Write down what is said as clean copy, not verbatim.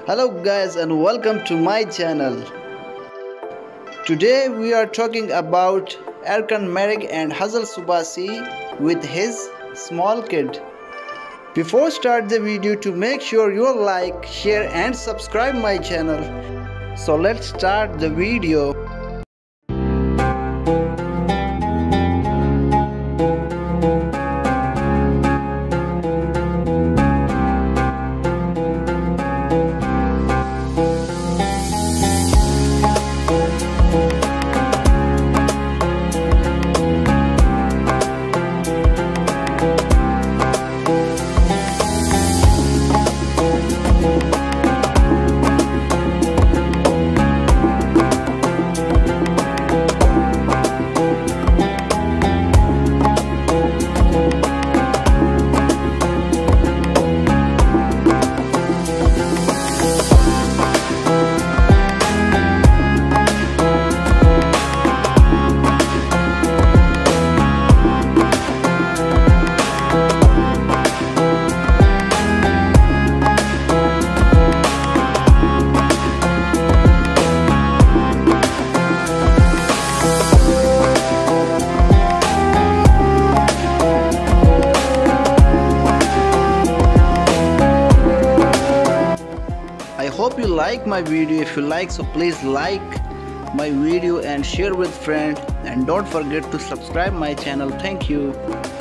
Hello guys and welcome to my channel. Today we are talking about Erkan Meriç and Hazal Subaşi with his small kid. Before start the video, to make sure you like, share and subscribe my channel. So let's start the video. I hope you like my video. If you like, so please like my video and share with friends, and don't forget to subscribe my channel. Thank you.